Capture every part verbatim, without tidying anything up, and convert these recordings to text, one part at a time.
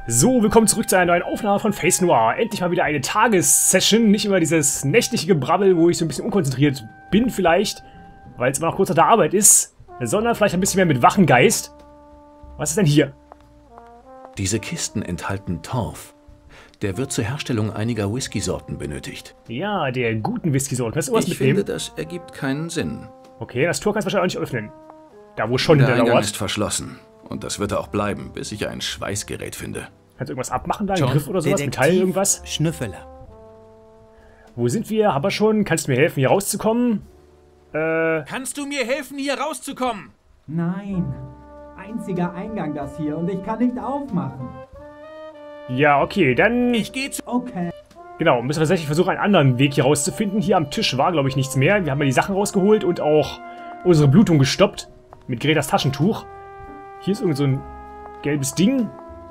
So, willkommen zurück zu einer neuen Aufnahme von Face Noir. Endlich mal wieder eine Tagessession, nicht immer dieses nächtliche Gebrabbel, wo ich so ein bisschen unkonzentriert bin vielleicht, weil es immer noch kurz nach der Arbeit ist, sondern vielleicht ein bisschen mehr mit wachen Geist. Was ist denn hier? Diese Kisten enthalten Torf. Der wird zur Herstellung einiger Whisky-Sorten benötigt. Ja, der guten Whisky-Sorten. Kannst du was Ich mitnehmen? finde, das ergibt keinen Sinn. Okay, das Tor kannst du wahrscheinlich auch nicht öffnen. Da wo schon Der hinter der Eingang Ort. ist verschlossen. Und das wird er auch bleiben, bis ich ein Schweißgerät finde. Kannst du irgendwas abmachen da? Einen John, Griff oder sowas? Detektiv Metall, irgendwas? Schnüffeler. Wo sind wir? Haben wir schon? Kannst du mir helfen, hier rauszukommen? Äh, Kannst du mir helfen, hier rauszukommen? Nein. Einziger Eingang das hier und ich kann nicht aufmachen. ja, okay, dann... Ich gehe zu... Okay. Genau, müssen wir tatsächlich versuchen, einen anderen Weg hier rauszufinden. Hier am Tisch war, glaube ich, nichts mehr. Wir haben ja die Sachen rausgeholt und auch unsere Blutung gestoppt. Mit Gretas Taschentuch. Hier ist irgend so ein gelbes Ding.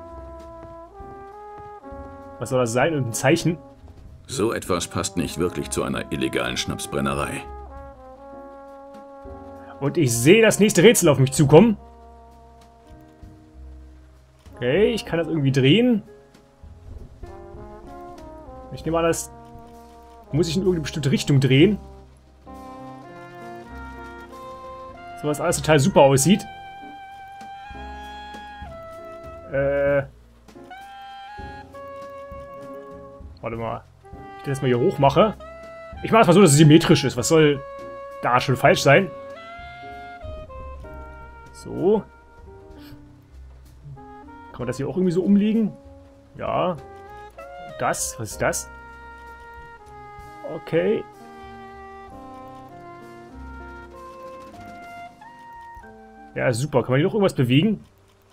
Was soll das sein? Irgendein Zeichen. So etwas passt nicht wirklich zu einer illegalen Schnapsbrennerei. Und ich sehe das nächste Rätsel auf mich zukommen. Okay, ich kann das irgendwie drehen. Ich nehme an, das muss ich in irgendeine bestimmte Richtung drehen. So, was alles total super aussieht. Äh. Warte mal. Ich das mal hier hoch mache. Ich mache es mal so, dass es symmetrisch ist. Was soll da schon falsch sein? So. Kann man das hier auch irgendwie so umlegen? Ja. Das? Was ist das? Okay. Ja, super. Kann man hier noch irgendwas bewegen?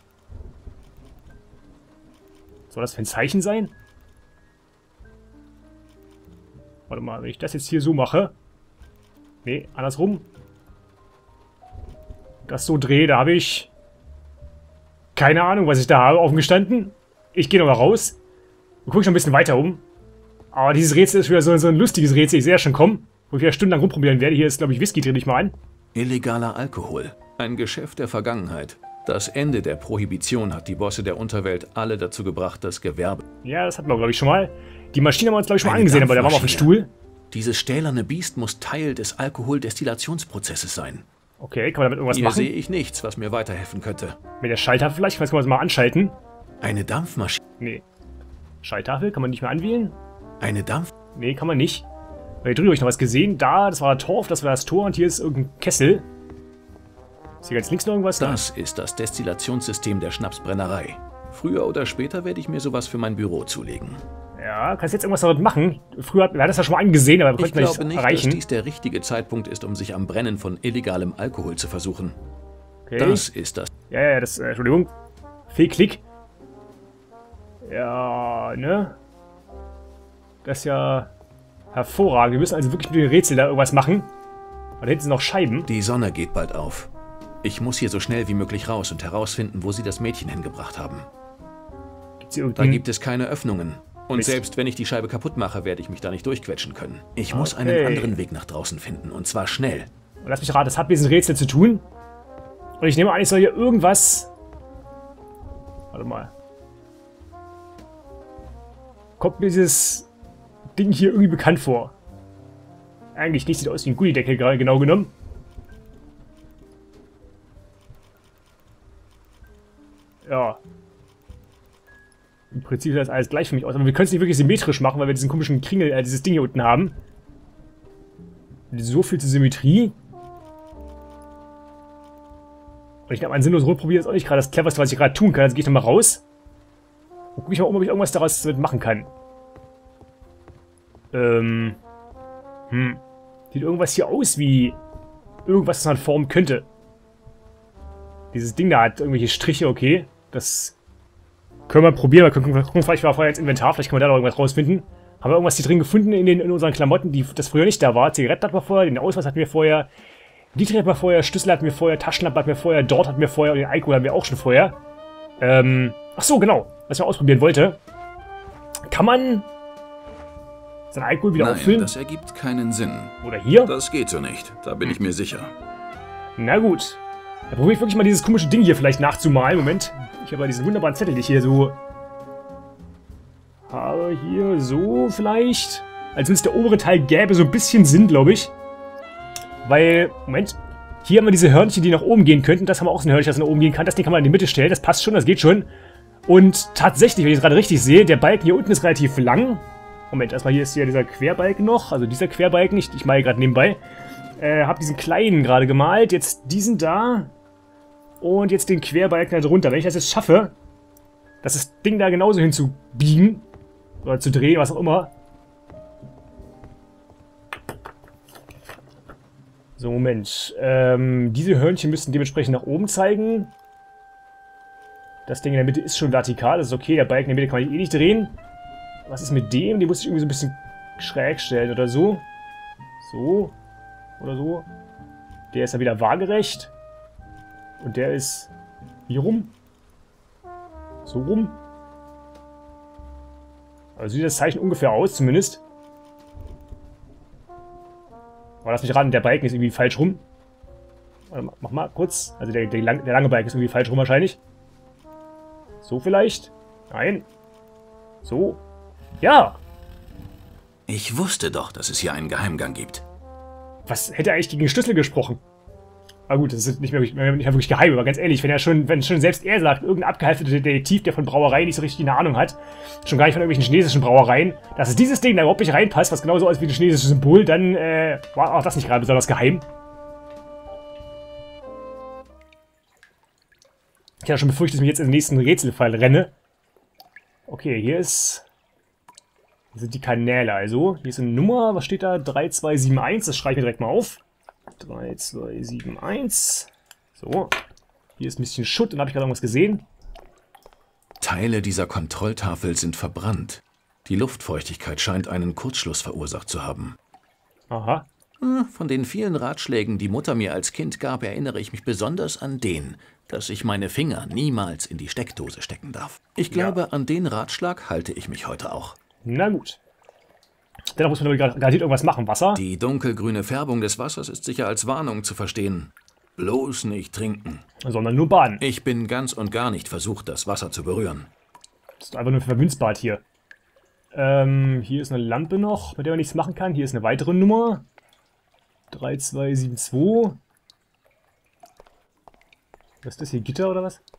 Soll das für ein Zeichen sein? Warte mal, wenn ich das jetzt hier so mache. Nee, andersrum. Das so drehe, da habe ich... keine Ahnung, was ich da habe, aufgestanden. Ich gehe nochmal raus. Und gucke schon ein bisschen weiter um. Aber dieses Rätsel ist wieder so, so ein lustiges Rätsel. Ich sehe ja schon kommen. Wo ich wieder stundenlang rumprobieren werde. Hier ist, glaube ich, Whisky, dreh ich mal an. Illegaler Alkohol. Ein Geschäft der Vergangenheit. Das Ende der Prohibition hat die Bosse der Unterwelt alle dazu gebracht, das Gewerbe... Ja, das hatten wir, glaube ich, schon mal. Die Maschine haben wir uns, glaube ich, schon mal Eine angesehen, aber da waren wir auf dem Dampfmaschine. Stuhl. Dieses stählerne Biest muss Teil des Alkoholdestillationsprozesses sein. Okay, kann man damit irgendwas Hier machen? sehe ich nichts, was mir weiterhelfen könnte. Mit der Schalttafel vielleicht? Vielleicht kann man das mal anschalten. Eine Dampfmaschine. Nee. Schalttafel kann man nicht mehr anwählen? Eine Dampf... Nee, kann man nicht. Weil hier drüben habe ich noch was gesehen. Da, das war der Torf, das war das Tor und hier ist irgendein Kessel. Ist hier ganz links noch irgendwas? Das ist das Destillationssystem der Schnapsbrennerei. Früher oder später werde ich mir sowas für mein Büro zulegen. Ja, kannst du jetzt irgendwas damit machen? Früher hat, wir hatten das ja schon mal angesehen, aber wir Ich konnten das glaube nicht nicht, erreichen. dass dies der richtige Zeitpunkt ist, um sich am Brennen von illegalem Alkohol zu versuchen. Okay. Das ist das. Ja, ja, das, äh, Entschuldigung. Fehlklick. Ja, ne? Das ist ja hervorragend. Wir müssen also wirklich mit dem Rätsel da irgendwas machen. Und da hinten sind noch Scheiben. Die Sonne geht bald auf. Ich muss hier so schnell wie möglich raus und herausfinden, wo sie das Mädchen hingebracht haben. Gibt's hier Da irgendeinen... gibt es keine Öffnungen. Und Mist. selbst wenn ich die Scheibe kaputt mache, werde ich mich da nicht durchquetschen können. Ich muss Okay. einen anderen Weg nach draußen finden, und zwar schnell. Und lass mich raten, das hat mit diesem Rätsel zu tun. Und ich nehme an, ich soll hier irgendwas... Warte mal. Kommt mir dieses Ding hier irgendwie bekannt vor? Eigentlich nicht, sieht aus wie ein Gullideckel gerade genau genommen. Ja. Im Prinzip sieht das alles gleich für mich aus, aber wir können es nicht wirklich symmetrisch machen, weil wir diesen komischen Kringel, äh, dieses Ding hier unten haben. So viel zur Symmetrie. Und ich habe einen sinnlos rumprobiert, ist auch nicht gerade das cleverste, was ich gerade tun kann. Jetzt gehe ich nochmal raus. Und gucke ich mal um, ob ich irgendwas daraus damit machen kann. Ähm. Hm. Sieht irgendwas hier aus wie irgendwas, was man formen könnte. Dieses Ding da hat irgendwelche Striche, okay. Das können wir probieren. Wir gucken, gucken vielleicht mal vorher ins Inventar. Vielleicht können wir da noch irgendwas rausfinden. Haben wir irgendwas hier drin gefunden in, den, in unseren Klamotten, die das früher nicht da war? Zigaretten hatten wir vorher, den Ausweis hatten wir vorher, Dietrich hatten wir vorher, Schlüssel hatten wir vorher, Taschenlampe hatten wir vorher, dort hatten wir vorher und den Alkohol hatten wir auch schon vorher. Ähm, ach so, genau. Was ich mal ausprobieren wollte. Kann man seinen Alkohol wieder Nein, auffüllen? das ergibt keinen Sinn. Oder hier? Das geht so nicht, da bin ich mir sicher. Na gut. Dann probiere ich wirklich mal dieses komische Ding hier vielleicht nachzumalen. Moment. Ich habe ja diesen wunderbaren Zettel, den ich hier so Aber hier so vielleicht. Als wenn es der obere Teil gäbe, so ein bisschen Sinn, glaube ich. Weil, Moment, hier haben wir diese Hörnchen, die nach oben gehen könnten. Das haben wir auch so ein Hörnchen, das nach oben gehen kann. Das Ding kann man in die Mitte stellen, das passt schon, das geht schon. Und tatsächlich, wenn ich es gerade richtig sehe, der Balken hier unten ist relativ lang. Moment, erstmal hier ist hier dieser Querbalken noch, also dieser Querbalken, ich, ich male gerade nebenbei. Äh, hab diesen kleinen gerade gemalt, jetzt diesen da und jetzt den Querbalken da drunter. Wenn ich das jetzt schaffe, das Ding da genauso hinzubiegen oder zu drehen, was auch immer. So, Moment. Ähm, diese Hörnchen müssten dementsprechend nach oben zeigen. Das Ding in der Mitte ist schon vertikal, das ist okay. Der Balken in der Mitte kann man eh nicht drehen. Was ist mit dem? Den muss ich irgendwie so ein bisschen schräg stellen oder so. So. Oder so. Der ist ja wieder waagerecht. Und der ist... Wie rum? So rum. Also sieht das Zeichen ungefähr aus, zumindest. Aber lass mich ran, der Balken ist irgendwie falsch rum. Warte, mach mal kurz. Also der, der, lang, der lange Balken ist irgendwie falsch rum wahrscheinlich. So vielleicht? Nein. So. Ja! Ich wusste doch, dass es hier einen Geheimgang gibt. Was hätte er eigentlich gegen den Schlüssel gesprochen? Aber gut, das ist nicht mehr, nicht mehr wirklich geheim, aber ganz ehrlich, wenn er schon, wenn schon selbst er sagt, irgendein abgehalfterter Detektiv, der von Brauereien nicht so richtig eine Ahnung hat, schon gar nicht von irgendwelchen chinesischen Brauereien, dass es dieses Ding da überhaupt nicht reinpasst, was genauso aussieht wie ein chinesisches Symbol, dann äh, war auch das nicht gerade besonders geheim. Ich hatte schon befürchtet, dass ich mich jetzt in den nächsten Rätselfall renne. Okay, hier ist... Hier sind die Kanäle also. Hier ist eine Nummer, was steht da? drei zwei sieben eins, das schreibe ich mir direkt mal auf. drei zwei sieben eins. So. Hier ist ein bisschen Schutt und habe ich gerade irgendwas gesehen. Teile dieser Kontrolltafel sind verbrannt. Die Luftfeuchtigkeit scheint einen Kurzschluss verursacht zu haben. Aha. Von den vielen Ratschlägen, die Mutter mir als Kind gab, erinnere ich mich besonders an den, dass ich meine Finger niemals in die Steckdose stecken darf. Ich glaube, ja. An den Ratschlag halte ich mich heute auch. Na gut. Dennoch muss man garantiert irgendwas machen. Wasser? Die dunkelgrüne Färbung des Wassers ist sicher als Warnung zu verstehen. Bloß nicht trinken. Sondern nur baden. Ich bin ganz und gar nicht versucht, das Wasser zu berühren. Das ist einfach nur ein Vermünzbad hier. Ähm, hier ist eine Lampe noch, mit der man nichts machen kann. Hier ist eine weitere Nummer. drei zwei sieben zwei. Was ist das hier? Gitter oder was?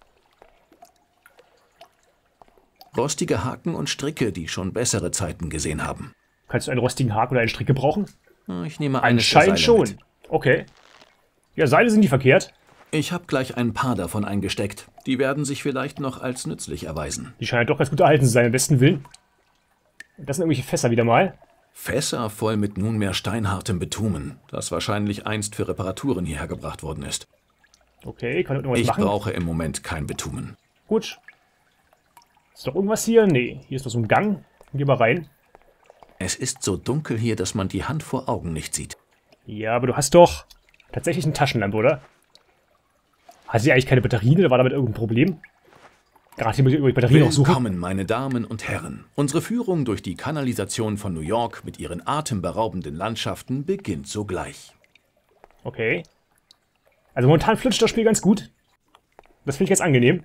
Rostige Haken und Stricke, die schon bessere Zeiten gesehen haben. Kannst du einen rostigen Haken oder einen Strick gebrauchen? Ich nehme einen Schein schon. Mit. Okay. Ja, Seile sind die verkehrt. Ich habe gleich ein paar davon eingesteckt. Die werden sich vielleicht noch als nützlich erweisen. Die scheinen doch ganz gut erhalten zu sein, im besten Willen. Das sind irgendwelche Fässer wieder mal. Fässer voll mit nunmehr steinhartem Bitumen, das wahrscheinlich einst für Reparaturen hierher gebracht worden ist. Okay, kann ich irgendwas ich machen? Ich brauche im Moment kein Bitumen. Gut. Ist doch irgendwas hier? Nee, hier ist doch so ein Gang. Geh mal rein. Es ist so dunkel hier, dass man die Hand vor Augen nicht sieht. Ja, aber du hast doch tatsächlich eine Taschenlampe, oder? Hat sie eigentlich keine Batterien oder war damit irgendein Problem? Gerade hier muss ich über die Batterien auch suchen. Willkommen, meine Damen und Herren. Unsere Führung durch die Kanalisation von New York mit ihren atemberaubenden Landschaften beginnt sogleich. Okay. Also momentan flutscht das Spiel ganz gut. Das finde ich jetzt angenehm.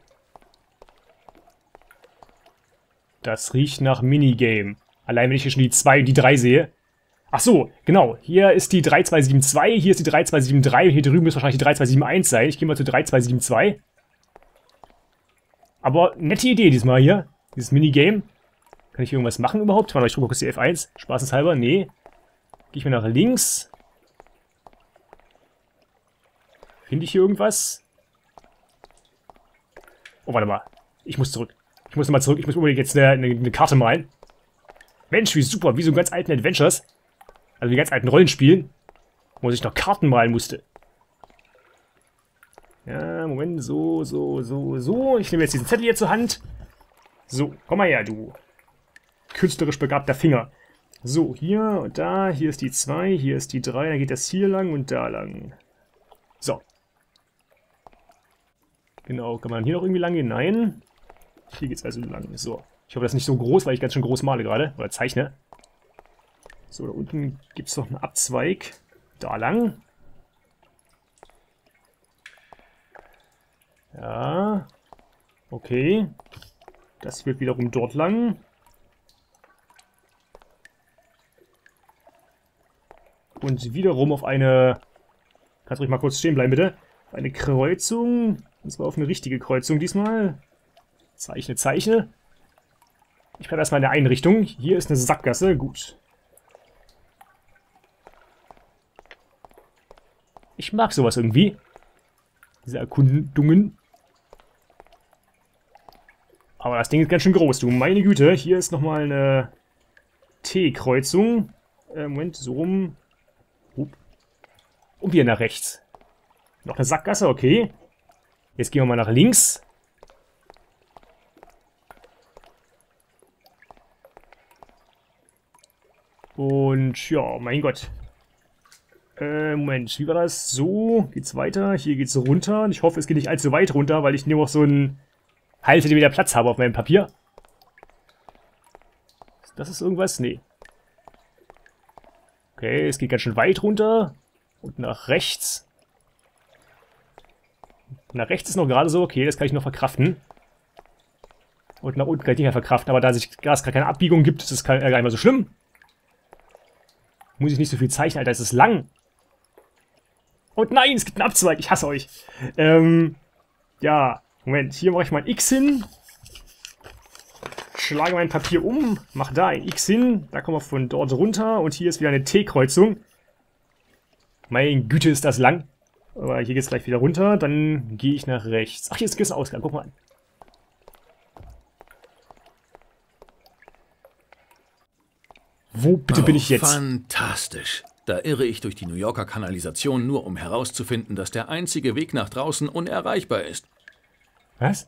Das riecht nach Minigame. Allein wenn ich hier schon die zwei und die drei sehe. Ach so, genau. Hier ist die drei zwei sieben zwei, hier ist die drei zwei sieben drei und hier drüben müsste wahrscheinlich die drei zwei sieben eins sein. Ich gehe mal zu drei zwei sieben zwei. Aber nette Idee diesmal hier. Dieses Minigame. Kann ich hier irgendwas machen überhaupt? Warte, ich drücke kurz die F eins. Spaßeshalber. Nee. Gehe ich mal nach links. Finde ich hier irgendwas? Oh, warte mal. Ich muss zurück. Ich muss nochmal zurück. Ich muss unbedingt jetzt eine, eine, eine Karte malen. Mensch, wie super. Wie so einen ganz alten Adventures. Also wie ganz alten Rollenspielen. Wo ich noch Karten malen musste. Ja, Moment. So, so, so, so. Ich nehme jetzt diesen Zettel hier zur Hand. So, komm mal her, du künstlerisch begabter Finger. So, hier und da. Hier ist die zwei, hier ist die drei. Dann geht das hier lang und da lang. So. Genau, kann man hier noch irgendwie lang gehen? Nein. Hier geht's also lang. So. Ich hoffe, das ist nicht so groß, weil ich ganz schön groß male gerade. Oder zeichne. So, da unten gibt es noch einen Abzweig. Da lang. Ja. Okay. Das wird wiederum dort lang. und wiederum auf eine... Kannst ruhig mal kurz stehen bleiben, bitte. Auf eine Kreuzung. Und zwar auf eine richtige Kreuzung diesmal. Zeichne, zeichne. Ich bleibe erstmal in der Einrichtung. Hier ist eine Sackgasse. Gut. Ich mag sowas irgendwie. Diese Erkundungen. Aber das Ding ist ganz schön groß, du. Meine Güte. Hier ist nochmal eine T-Kreuzung. Äh, Moment, so rum. Hup. Und wieder nach rechts. Noch eine Sackgasse, okay. Jetzt gehen wir mal nach links. Und ja, mein Gott. Äh, Moment, wie war das? So, geht's weiter. Hier geht's runter. Ich hoffe, es geht nicht allzu weit runter, weil ich nur noch so einen halben Zentimeter Platz habe auf meinem Papier. Das ist irgendwas? Nee. Okay, es geht ganz schön weit runter. Und nach rechts. Nach rechts ist noch gerade so. Okay, das kann ich noch verkraften. Und nach unten kann ich nicht mehr verkraften. Aber da sich gerade keine Abbiegung gibt, ist das gar nicht mehr so schlimm. Muss ich nicht so viel zeichnen, Alter. Es ist lang. Und nein, es gibt einen Abzweig. Ich hasse euch. Ähm, ja. Moment, hier mache ich mal ein X hin. Schlage mein Papier um. Mache da ein X hin. Da kommen wir von dort runter. Und hier ist wieder eine T-Kreuzung. Meine Güte, ist das lang. Aber hier geht es gleich wieder runter. Dann gehe ich nach rechts. Ach, hier ist ein Ausgang. Guck mal an. Wo bitte oh, bin ich jetzt? Fantastisch. Da irre ich durch die New Yorker Kanalisation, nur um herauszufinden, dass der einzige Weg nach draußen unerreichbar ist. Was?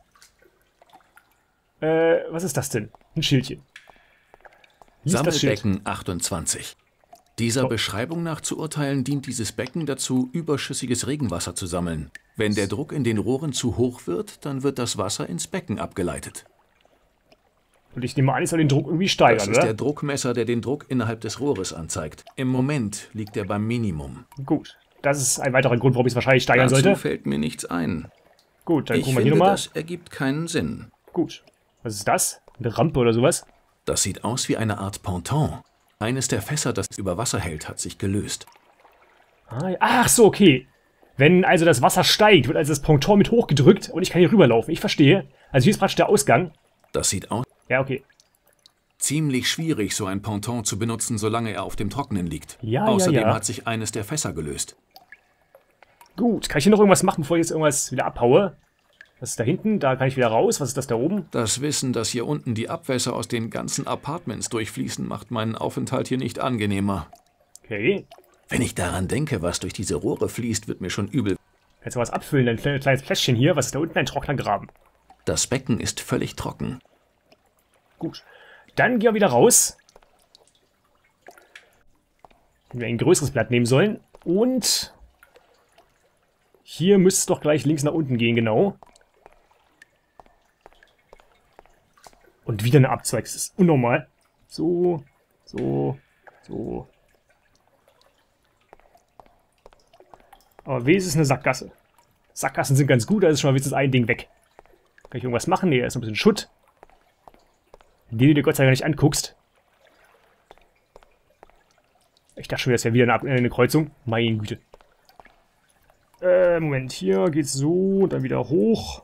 Äh, was ist das denn? Ein Schildchen. Wie ist das Schild? Sammelbecken achtundzwanzig. Dieser Oh. Beschreibung nach zu urteilen, dient dieses Becken dazu, überschüssiges Regenwasser zu sammeln. Wenn der Druck in den Rohren zu hoch wird, dann wird das Wasser ins Becken abgeleitet. Und ich nehme an, ich soll den Druck irgendwie steigern, Das ist oder? der Druckmesser, der den Druck innerhalb des Rohres anzeigt. Im Moment liegt er beim Minimum. Gut. Das ist ein weiterer Grund, warum ich es wahrscheinlich steigern Dazu sollte. fällt mir nichts ein. Gut, dann Ich gucken wir hier finde, nochmal. das ergibt keinen Sinn. Gut. Was ist das? Eine Rampe oder sowas? Das sieht aus wie eine Art Ponton. Eines der Fässer, das über Wasser hält, hat sich gelöst. Ah, ja. Ach so, okay. Wenn also das Wasser steigt, wird also das Ponton mit hochgedrückt und ich kann hier rüberlaufen. Ich verstehe. Also hier ist praktisch der Ausgang. Das sieht aus Ja, okay. ziemlich schwierig, so ein Ponton zu benutzen, solange er auf dem Trockenen liegt. Ja, Außerdem ja, ja. hat sich eines der Fässer gelöst. Gut. Kann ich hier noch irgendwas machen, bevor ich jetzt irgendwas wieder abhaue? Was ist da hinten? Da kann ich wieder raus. Was ist das da oben? Das Wissen, dass hier unten die Abwässer aus den ganzen Apartments durchfließen, macht meinen Aufenthalt hier nicht angenehmer. Okay. Wenn ich daran denke, was durch diese Rohre fließt, wird mir schon übel. Kannst du was abfüllen? Ein kleines, kleines Fläschchen hier. Was ist da unten? Ein trockener Graben. Das Becken ist völlig trocken. Gut. Dann gehen wir wieder raus. Wenn wir ein größeres Blatt nehmen sollen. Und hier müsste es doch gleich links nach unten gehen, genau. Und wieder eine Abzweig. Das ist unnormal. So, so, so. Aber wenigstens eine Sackgasse. Sackgassen sind ganz gut, da ist schon mal wenigstens ein Ding weg. Kann ich irgendwas machen? Nee, da ist noch ein bisschen Schutt. Den du dir Gott sei Dank nicht anguckst. Ich dachte schon, das wäre wieder eine, Ab eine Kreuzung. Meine Güte. Äh, Moment, hier geht's so, dann wieder hoch.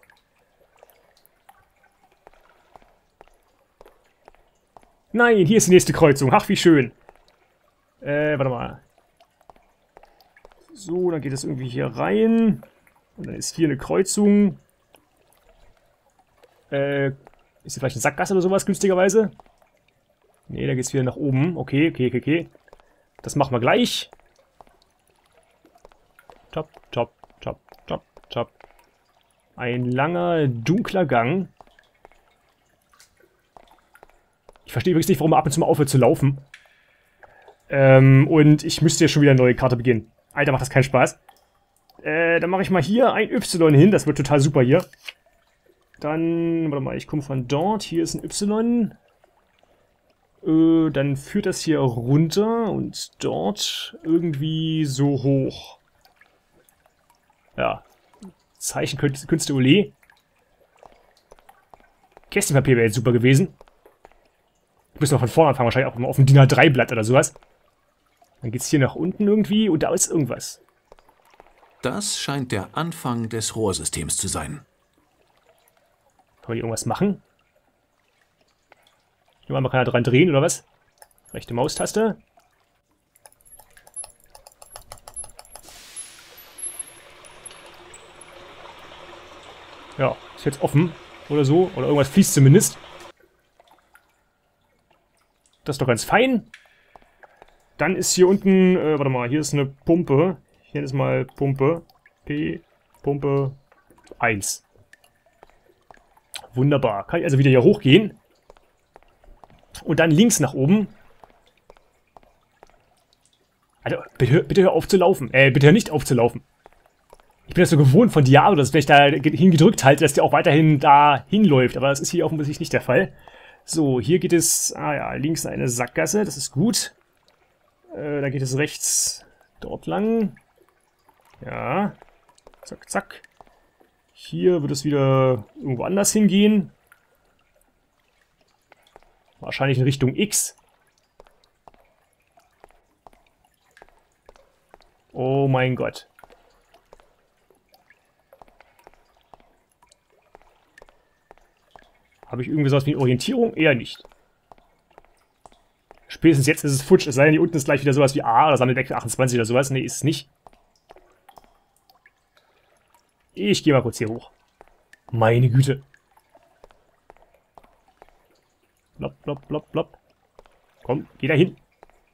Nein, hier ist die nächste Kreuzung. Ach, wie schön. Äh, warte mal. So, dann geht es irgendwie hier rein. Und dann ist hier eine Kreuzung. Äh, ist hier vielleicht eine Sackgasse oder sowas, günstigerweise? Ne, da geht's wieder nach oben. Okay, okay, okay, okay. Das machen wir gleich. Top, top, top, top, top. Ein langer, dunkler Gang. Ich verstehe übrigens nicht, warum er ab und zu mal aufhört zu laufen. Ähm, und ich müsste ja schon wieder eine neue Karte beginnen. Alter, macht das keinen Spaß. Äh, dann mache ich mal hier ein Y hin. Das wird total super hier. Dann, warte mal, ich komme von dort. Hier ist ein Y. Äh, dann führt das hier runter und dort irgendwie so hoch. Ja. Zeichenkünste Ole. Kästchenpapier wäre jetzt super gewesen. Ich müsste noch von vorne anfangen, wahrscheinlich auch mal auf dem DIN A drei Blatt oder sowas. Dann geht's hier nach unten irgendwie und da ist irgendwas. Das scheint der Anfang des Rohrsystems zu sein. Kann man hier irgendwas machen? Ich nehme an, man kann da dran drehen, oder was? Rechte Maustaste. Ja, ist jetzt offen. Oder so. Oder irgendwas fließt zumindest. Das ist doch ganz fein. Dann ist hier unten, äh, warte mal, hier ist eine Pumpe. Hier ist mal Pumpe. P, Pumpe eins. Wunderbar. Kann ich also wieder hier hochgehen. Und dann links nach oben. Also, bitte, bitte hör auf zu laufen. Äh, bitte hör nicht auf zu laufen. Ich bin das so gewohnt von Diablo, dass wenn ich da hingedrückt halte, dass der auch weiterhin da hinläuft. Aber das ist hier offensichtlich nicht der Fall. So, hier geht es, ah ja, links eine Sackgasse, das ist gut. Äh, da geht es rechts dort lang. Ja. Zack, zack. Hier wird es wieder irgendwo anders hingehen. Wahrscheinlich in Richtung X. Oh mein Gott. Habe ich irgendwie sowas wie Orientierung? Eher nicht. Spätestens jetzt ist es futsch. Es sei denn, hier unten ist gleich wieder sowas wie A oder Sammelweg achtundzwanzig oder sowas. Nee, ist es nicht. Ich gehe mal kurz hier hoch. Meine Güte. Blopp, blopp, blopp, blopp. Komm, geh da hin.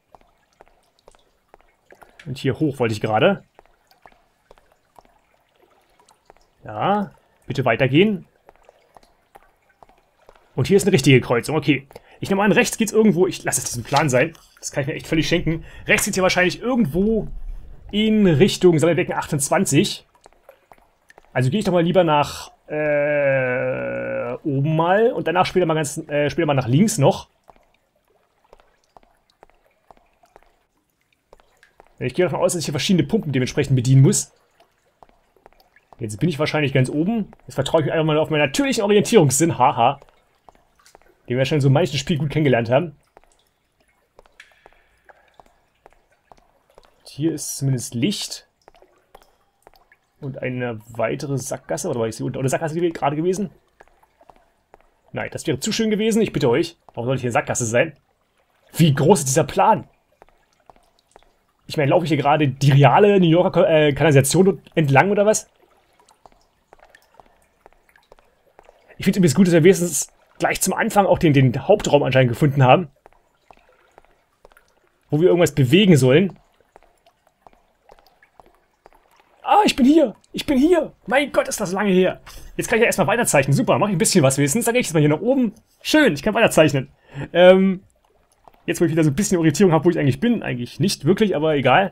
Und hier hoch wollte ich gerade. Ja, bitte weitergehen. Und hier ist eine richtige Kreuzung, okay. Ich nehme an, rechts geht's irgendwo, ich lasse es diesen Plan sein, das kann ich mir echt völlig schenken. Rechts geht's hier wahrscheinlich irgendwo in Richtung Sammelbecken achtundzwanzig. Also gehe ich doch mal lieber nach äh, oben mal und danach später mal, ganz, äh, später mal nach links noch. Ich gehe davon aus, dass ich hier verschiedene Pumpen dementsprechend bedienen muss. Jetzt bin ich wahrscheinlich ganz oben. Jetzt vertraue ich mich einfach mal auf meinen natürlichen Orientierungssinn, haha. Den wir schon in so manchen Spiel gut kennengelernt haben. Hier ist zumindest Licht. Und eine weitere Sackgasse. Oder war ich hier unter der Sackgasse gerade gewesen? Nein, das wäre zu schön gewesen. Ich bitte euch. Warum soll ich hier Sackgasse sein? Wie groß ist dieser Plan? Ich meine, laufe ich hier gerade die reale New Yorker äh, Kanalisation entlang oder was? Ich finde es übrigens gut, dass wir wenigstens gleich zum Anfang auch den, den Hauptraum anscheinend gefunden haben. Wo wir irgendwas bewegen sollen. Ah, ich bin hier! Ich bin hier! Mein Gott, ist das lange her! Jetzt kann ich ja erstmal weiterzeichnen. Super, mache ich ein bisschen was wenigstens. Dann gehe ich jetzt mal hier nach oben. Schön, ich kann weiterzeichnen. Ähm, jetzt, wo ich wieder so ein bisschen Orientierung habe, wo ich eigentlich bin. Eigentlich nicht wirklich, aber egal.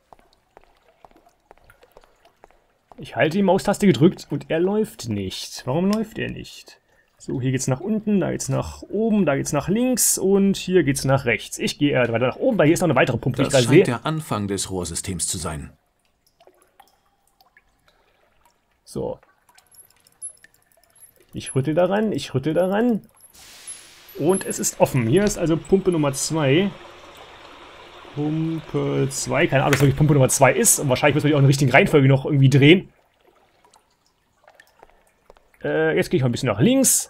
Ich halte die Maustaste gedrückt und er läuft nicht. Warum läuft er nicht? So, hier geht's nach unten, da geht's nach oben, da geht's nach links und hier geht's nach rechts. Ich gehe äh, weiter nach oben, weil hier ist noch eine weitere Pumpe, die ich Das gerade sehe. scheint der Anfang des Rohrsystems zu sein. So. Ich rüttel daran, ich rüttel daran. Und es ist offen. Hier ist also Pumpe Nummer zwei. Pumpe zwei. Keine Ahnung, was wirklich Pumpe Nummer zwei ist. Und wahrscheinlich müssen wir die auch in der richtigen Reihenfolge noch irgendwie drehen. Äh, jetzt gehe ich mal ein bisschen nach links.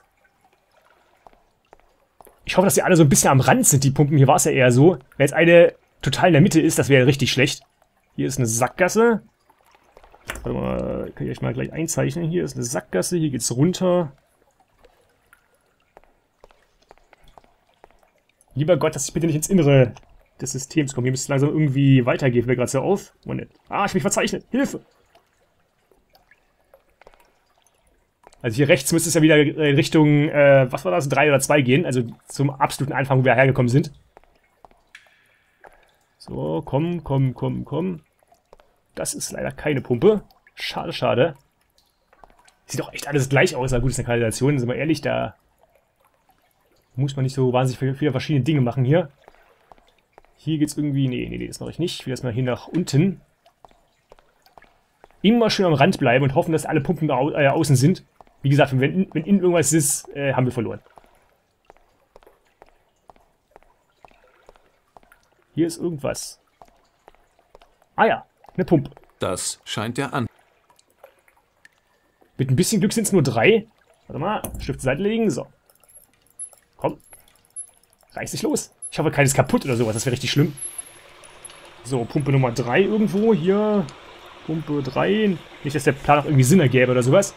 Ich hoffe, dass die alle so ein bisschen am Rand sind, die Pumpen. Hier war es ja eher so. Wenn jetzt eine total in der Mitte ist, das wäre richtig schlecht. Hier ist eine Sackgasse. Warte mal, kann ich euch mal gleich einzeichnen. Hier ist eine Sackgasse, hier geht's runter. Lieber Gott, dass ich bitte nicht ins Innere des Systems komme. Hier müsste es langsam irgendwie weitergehen. Fällt mir gerade so auf. Moment. Ah, ich hab mich verzeichnet. Hilfe! Also hier rechts müsste es ja wieder in Richtung, äh, was war das, drei oder zwei gehen. Also zum absoluten Anfang, wo wir hergekommen sind. So, komm, komm, komm, komm. Das ist leider keine Pumpe. Schade, schade. Sieht doch echt alles gleich aus. Na gut, ist eine Kanalisation, sind wir ehrlich, da muss man nicht so wahnsinnig viele, viele verschiedene Dinge machen hier. Hier geht's irgendwie, nee, nee, nee, das mache ich nicht. Ich will erstmal hier nach unten. Immer schön am Rand bleiben und hoffen, dass alle Pumpen au äh, außen sind. Wie gesagt, wenn, wenn innen irgendwas ist, äh, haben wir verloren. Hier ist irgendwas. Ah ja, eine Pumpe. Das scheint der An... Mit ein bisschen Glück sind es nur drei. Warte mal, Stift zur Seite legen. So. Komm. Reiß dich los. Ich hoffe, keines kaputt oder sowas. Das wäre richtig schlimm. So, Pumpe Nummer drei irgendwo. Hier. Pumpe drei. Nicht, dass der Plan auch irgendwie Sinn ergäbe oder sowas.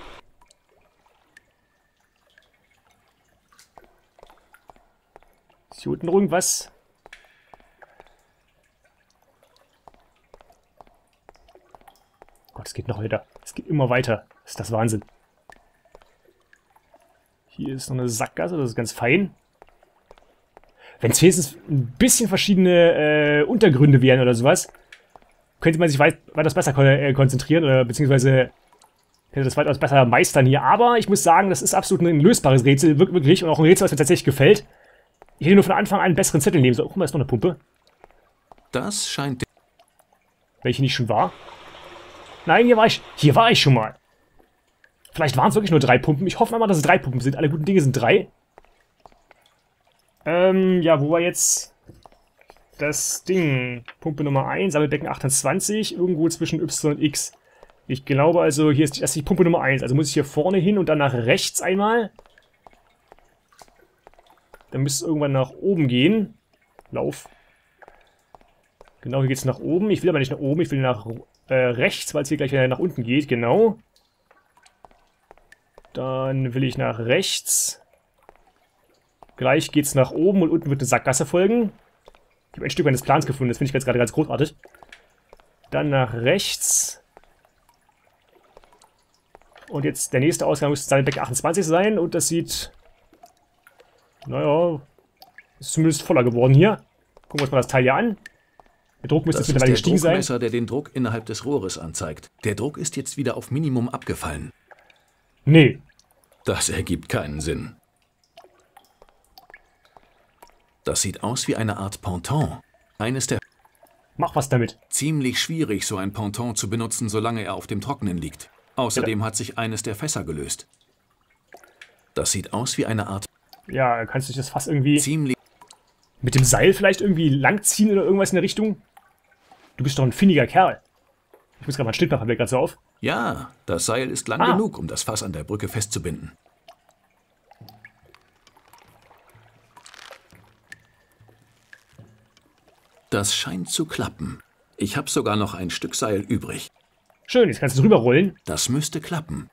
Ist hier unten noch irgendwas? Gott, es geht noch weiter. Es geht immer weiter. Ist das Wahnsinn. Hier ist noch eine Sackgasse, das ist ganz fein. Wenn es wenigstens ein bisschen verschiedene äh, Untergründe wären oder sowas, könnte man sich weit, weitaus besser kon äh, konzentrieren oder beziehungsweise könnte das weitaus besser meistern hier. Aber ich muss sagen, das ist absolut ein lösbares Rätsel, wirklich, und auch ein Rätsel, was mir tatsächlich gefällt. Ich hätte nur von Anfang an einen besseren Zettel nehmen sollen. Oh, guck mal, ist noch eine Pumpe. Das scheint... Welche nicht schon war? Nein, hier war ich. Hier war ich schon mal. Vielleicht waren es wirklich nur drei Pumpen. Ich hoffe mal, dass es drei Pumpen sind. Alle guten Dinge sind drei. Ähm, ja, wo war jetzt das Ding? Pumpe Nummer eins, Sammelbecken achtundzwanzig, irgendwo zwischen Y und X. Ich glaube also, hier ist die, das ist die Pumpe Nummer eins. Also muss ich hier vorne hin und dann nach rechts einmal. Dann müsste es irgendwann nach oben gehen. Lauf. Genau, hier geht es nach oben. Ich will aber nicht nach oben, ich will nach äh, rechts, weil es hier gleich wieder nach unten geht. Genau. Dann will ich nach rechts. Gleich geht's nach oben und unten wird eine Sackgasse folgen. Ich habe ein Stück meines Plans gefunden, das finde ich jetzt gerade ganz großartig. Dann nach rechts. Und jetzt der nächste Ausgang müsste Sammelbecken achtundzwanzig sein. Und das sieht... Naja, ist zumindest voller geworden hier. Gucken wir uns mal das Teil hier an. Der Druck müsste Das jetzt ist mittlerweile der gestiegen sein. Druckmesser, der den Druck innerhalb des Rohres anzeigt. Der Druck ist jetzt wieder auf Minimum abgefallen. Nee. Das ergibt keinen Sinn. Das sieht aus wie eine Art Ponton. Eines der... Mach was damit. Ziemlich schwierig, so ein Ponton zu benutzen, solange er auf dem Trockenen liegt. Außerdem Ja. hat sich eines der Fässer gelöst. Das sieht aus wie eine Art... Ja, kannst du dich das Fass irgendwie Ziemlich... mit dem Seil vielleicht irgendwie langziehen oder irgendwas in der Richtung? Du bist doch ein findiger Kerl. Ich muss gerade mal einen Schnitt machen, fällt gerade so auf. Ja, das Seil ist lang Ah. genug, um das Fass an der Brücke festzubinden. Das scheint zu klappen. Ich habe sogar noch ein Stück Seil übrig. Schön, jetzt kannst du drüber rollen. Das müsste klappen.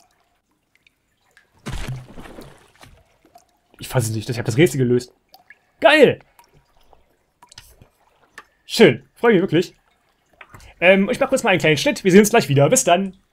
Ich fasse es nicht, ich habe das Rätsel gelöst. Geil! Schön, freue mich wirklich. Ähm, ich mache kurz mal einen kleinen Schnitt. Wir sehen uns gleich wieder. Bis dann.